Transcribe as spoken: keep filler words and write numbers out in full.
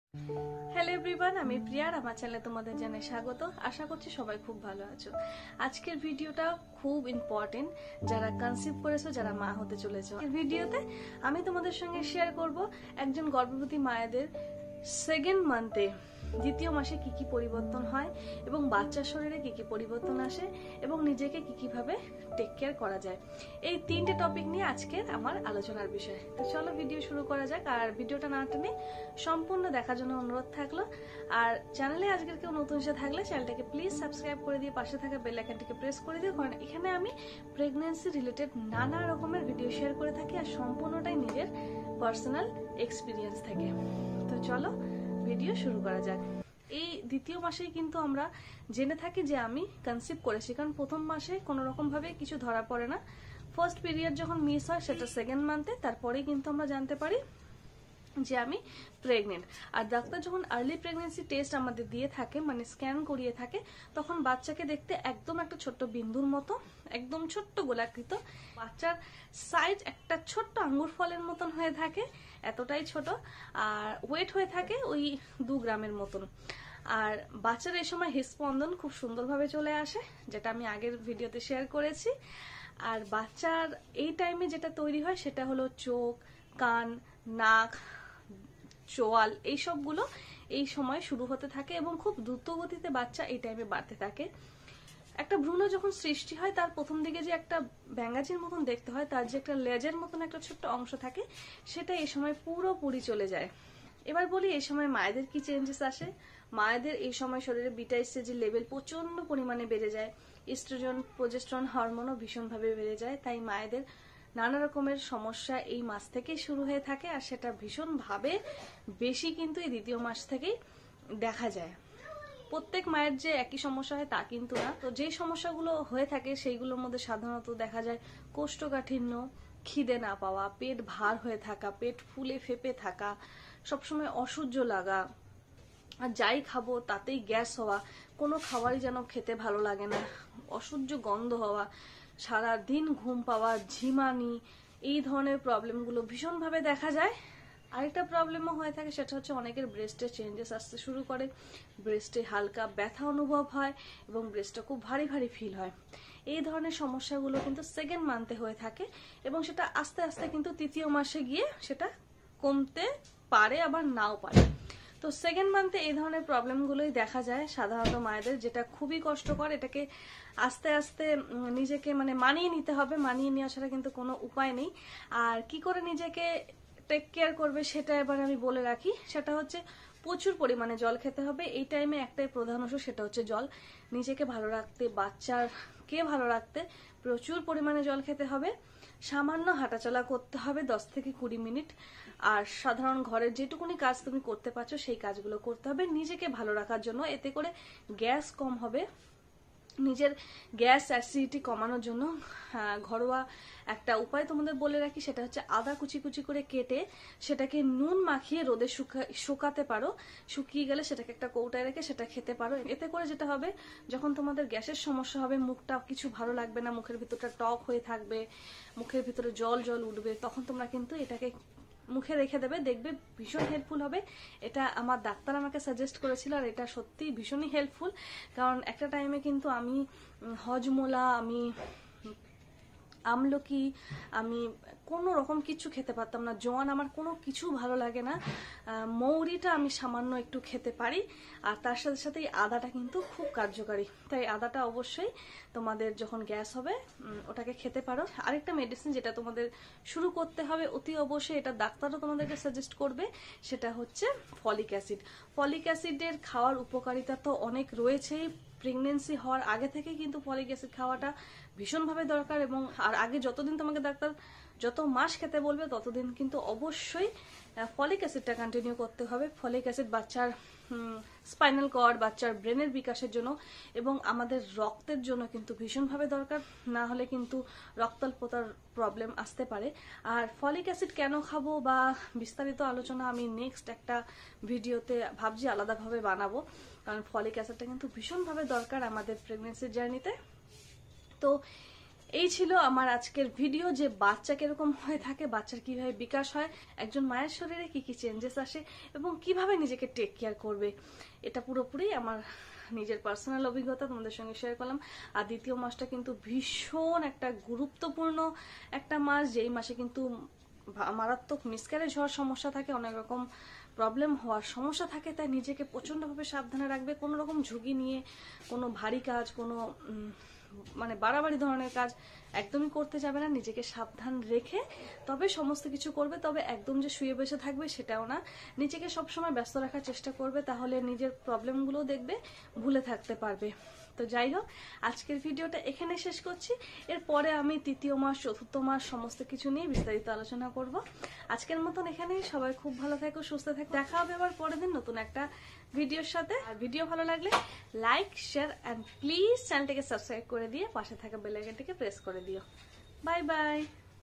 Hello everyone, আমি প্রিয়া আর আমার চ্যানেলে তোমাদের জানাই স্বাগত। আশা করছি সবাই খুব ভালো আছো। আজকের ভিডিওটা খুব ইম্পর্টেন্ট, যারা কনসিভ করেছো, যারা মা হতে চলেছো। এই ভিডিওতে আমি তোমাদের সঙ্গে শেয়ার করব একজন গর্ভবতী মায়েদের সেকেন্ড মান্থে দ্বিতীয় মাসে কি কি পরিবর্তন হয় এবং বাচ্চার শরীরে কি কি পরিবর্তন আসে এবং নিজেকে কি কিভাবে টেক কেয়ার করা যায়। এই তিনটে টপিক নিয়ে আজকের আমার আলোচনার বিষয়। তো চলো ভিডিও শুরু করা যাক। আর ভিডিওটা না টেনে সম্পূর্ণ দেখার জন্য অনুরোধ থাকলো। আর চ্যানেলে আজকের কেউ নতুন এসে থাকলে চ্যানেলটাকে প্লিজ সাবস্ক্রাইব করে দিয়ে পাশে থাকা বেল আইকনটিকে প্রেস করে দিও, কারণ এখানে আমি প্রেগন্যান্সি রিলেটেড নানা রকমের ভিডিও শেয়ার করে থাকি আর সম্পূর্ণটাই নিজের পার্সোনাল এক্সপিরিয়েন্স থেকে। তো চলো ভিডিও শুরু করা যাক। এই দ্বিতীয় মাসেই কিন্তু আমরা জেনে থাকি যে আমি কনসিভ করেছি, কারণ প্রথম মাসে কোনো রকম ভাবে কিছু ধরা পড়ে না। ফার্স্ট পিরিয়ড যখন মিস হয় সেটা সেকেন্ড মান্থে, তারপরেই কিন্তু আমরা জানতে পারি যে আমি প্রেগনেন্ট। আর ডাক্তার যখন আর্লি প্রেগনেন্সি টেস্ট আমাদের দিয়ে থাকে, মানে স্ক্যান করিয়ে থাকে, তখন বাচ্চাকে দেখতে একদম একটা ছোট্ট বিন্দুর মতো, একদম ছোট্ট গোলাকৃত, বাচ্চার সাইজ একটা ছোট্ট আঙ্গুর ফলের মতন হয়ে থাকে, এতটাই ছোট। আর ওয়েট হয়ে থাকে ওই দু গ্রামের মতন। আর বাচ্চার এই সময় হৃদস্পন্দন খুব সুন্দরভাবে চলে আসে, যেটা আমি আগের ভিডিওতে শেয়ার করেছি। আর বাচ্চার এই টাইমে যেটা তৈরি হয় সেটা হলো চোখ, কান, নাক, চোয়াল, এই সবগুলো এই সময় শুরু হতে থাকে এবং খুব দ্রুত গতিতে বাচ্চা এই টাইমে বাড়তে থাকে। একটা ভ্রূণ যখন সৃষ্টি হয় তার প্রথম দিকে যে একটা ব্যাঙাচির মতন দেখতে হয়, তার যে একটা লেজের মতন একটা ছোট্ট অংশ থাকে, সেটা এই সময় পুরোপুরি চলে যায়। এবার বলি এই সময় মায়েদের কি চেঞ্জেস আসে। মায়েদের এই সময় শরীরে বিটা এসটিজি লেভেল প্রচন্ড পরিমাণে বেড়ে যায়, ইস্ট্রোজেন প্রজেস্টেরন হরমোনও ভীষণভাবে বেড়ে যায়। তাই মায়েদের নানা রকমের সমস্যা এই মাস থেকেই শুরু হয়ে থাকে, আর সেটা ভীষণভাবে বেশি কিন্তু এই দ্বিতীয় মাস থেকেই দেখা যায়। প্রত্যেক মায়ের যে একই সমস্যা হয় তা কিন্তু না। তো যে সমস্যাগুলো হয়ে থাকে সেইগুলোর মধ্যে সাধারণত দেখা যায় কোষ্ঠকাঠিন্য, খিদে না পাওয়া, পেট ভার হয়ে থাকা, পেট ফুলে ফেপে থাকা, সবসময় অসহ্য লাগা, আর যাই খাবো তাতেই গ্যাস হওয়া, কোনো খাবারই যেন খেতে ভালো লাগে না, অসহ্য গন্ধ হওয়া, সারা দিন ঘুম পাওয়া, ঝিমানি, এই ধরনের প্রবলেমগুলো ভীষণভাবে দেখা যায়। আরেকটা প্রবলেমও হয়ে থাকে, সেটা হচ্ছে অনেকের ব্রেস্টে চেঞ্জেস আসতে শুরু করে, ব্রেস্টে হালকা ব্যথা অনুভব হয় এবং ব্রেস্টটা খুব ভারী ভারী ফিল হয়। এই ধরনের সমস্যাগুলো কিন্তু সেকেন্ড মান্থে হয়ে থাকে এবং সেটা আস্তে আস্তে কিন্তু তৃতীয় মাসে গিয়ে সেটা কমতে পারে, আবার নাও পারে। তো সেকেন্ড মান্থে এই ধরনের প্রবলেমগুলোই দেখা যায় সাধারণত মায়েদের, যেটা খুবই কষ্টকর। এটাকে আস্তে আস্তে নিজেকে মানে মানিয়ে নিতে হবে, মানিয়ে নেওয়া ছাড়া কিন্তু কোনো উপায় নেই। আর কি করে নিজেকে টেক কেয়ার করবে সেটা এবার আমি বলে রাখি। সেটা হচ্ছে প্রচুর পরিমাণে জল খেতে হবে। এই টাইমে একটাই প্রধান অংশ, সেটা হচ্ছে জল। নিজেকে ভালো রাখতে, বাচ্চাকে ভালো রাখতে প্রচুর পরিমাণে জল খেতে হবে। সামান্য হাঁটাচলা করতে হবে দশ থেকে কুড়ি মিনিট। আর সাধারণ ঘরের যেটুকুনি কাজ তুমি করতে পারছো সেই কাজগুলো করতে হবে নিজেকে ভালো রাখার জন্য। এতে করে গ্যাস কম হবে। নিজের গ্যাস অ্যাসিডিটি কমানোর জন্য ঘরোয়া একটা উপায় তোমাদের বলে রাখি, সেটা হচ্ছে আদা কুচি কুচি করে কেটে সেটাকে নুন মাখিয়ে রোদে শুকাতে পারো। শুকিয়ে গেলে সেটাকে একটা কৌটায় রেখে সেটা খেতে পারো। এতে করে যেটা হবে, যখন তোমাদের গ্যাসের সমস্যা হবে, মুখটা কিছু ভালো লাগবে না, মুখের ভিতরটা টক হয়ে থাকবে, মুখের ভিতরে জল জল উঠবে, তখন তোমরা কিন্তু এটাকে মুখে রেখে দেবে, দেখবে ভীষণ হেল্পফুল হবে। এটা আমার ডাক্তার আমাকে সাজেস্ট করেছিল আর এটা সত্যি ভীষণই হেল্পফুল। কারণ একটা টাইমে কিন্তু আমি হজমোলা, আমি আমলকি, আমি কোনো রকম কিছু খেতে পারতাম না। জোয়ান আমার কোনো কিছু ভালো লাগে না। মৌরিটা আমি সামান্য একটু খেতে পারি, আর তার সাথে সাথে আদাটা কিন্তু খুব কার্যকারী। তাই আদাটা অবশ্যই তোমাদের যখন গ্যাস হবে ওটাকে খেতে পারো। আরেকটা মেডিসিন যেটা তোমাদের শুরু করতে হবে অতি অবশ্যই, এটা ডাক্তারও তোমাদেরকে সাজেস্ট করবে, সেটা হচ্ছে ফলিক অ্যাসিড। ফলিক অ্যাসিডের খাওয়ার উপকারিতা তো অনেক রয়েছেই। প্রেগনেন্সি হওয়ার আগে থেকে কিন্তু ফলিক অ্যাসিড খাওয়াটা ভীষণভাবে দরকার। এবং আর আগে যতদিন তোমাকে ডাক্তার যত মাস খেতে বলবে ততদিন কিন্তু অবশ্যই ফলিক অ্যাসিডটা কন্টিনিউ করতে হবে। ফলিক অ্যাসিড বাচ্চার স্পাইনাল কর্ড, বাচ্চার ব্রেনের বিকাশের জন্য এবং আমাদের রক্তের জন্য কিন্তু ভীষণভাবে দরকার। না হলে কিন্তু রক্তাল্পতার প্রবলেম আসতে পারে। আর ফলিক অ্যাসিড কেন খাবো বা বিস্তারিত আলোচনা আমি নেক্সট একটা ভিডিওতে ভাবছি আলাদাভাবে বানাবো, কারণ ফলিক অ্যাসিডটা কিন্তু ভীষণভাবে দরকার আমাদের প্রেগনেন্সির জার্নিতে। তো এই ছিল আমার আজকের ভিডিও, যে বাচ্চা কিরকম হয়ে থাকে, বাচ্চার কিভাবে বিকাশ হয়, একজন মায়ের শরীরে কি কি চেঞ্জেস আসে এবং কিভাবে নিজেকে টেক কেয়ার করবে। এটা পুরোপুরি আমার নিজের পার্সোনাল অভিজ্ঞতা তোমাদের সঙ্গে শেয়ার করলাম। আর দ্বিতীয় মাসটা কিন্তু ভীষণ একটা গুরুত্বপূর্ণ একটা মাস, যেই মাসে কিন্তু মারাত্মক মিসক্যারেজ হওয়ার সমস্যা থাকে, অনেক রকম প্রবলেম হওয়ার সমস্যা থাকে। তাই নিজেকে প্রচণ্ডভাবে সাবধানে রাখবে। কোনো রকম ঝুঁকি নিয়ে কোনো ভারী কাজ, কোনো মানে বাড়াবাড়ি ধরনের কাজ একদমই করতে যাবে না। নিজেকে সাবধান রেখে তবে সমস্ত কিছু করবে। তবে একদম যে শুয়ে বসে থাকবে সেটাও না, নিজেকে সবসময় ব্যস্ত রাখার চেষ্টা করবে, তাহলে নিজের প্রবলেমগুলো দেখবে ভুলে থাকতে পারবে। তো যাই হোক, আজকের ভিডিওটা এখানে শেষ করছি। এরপরে আমি তৃতীয় মাস, চতুর্থ মাস সমস্ত কিছু নিয়ে বিস্তারিত আলোচনা করব। আজকের মতন এখানেই। সবাই খুব ভালো থাকো, সুস্থ থাকো। দেখা হবে আবার পরের দিন নতুন একটা ভিডিওর সাথে। আর ভিডিও ভালো লাগলে লাইক, শেয়ার অ্যান্ড প্লিজ চ্যানেলটিকে সাবস্ক্রাইব করে দিয়ে পাশে থাকা বেল আইকনটিকে প্রেস করে দিও। Bye by.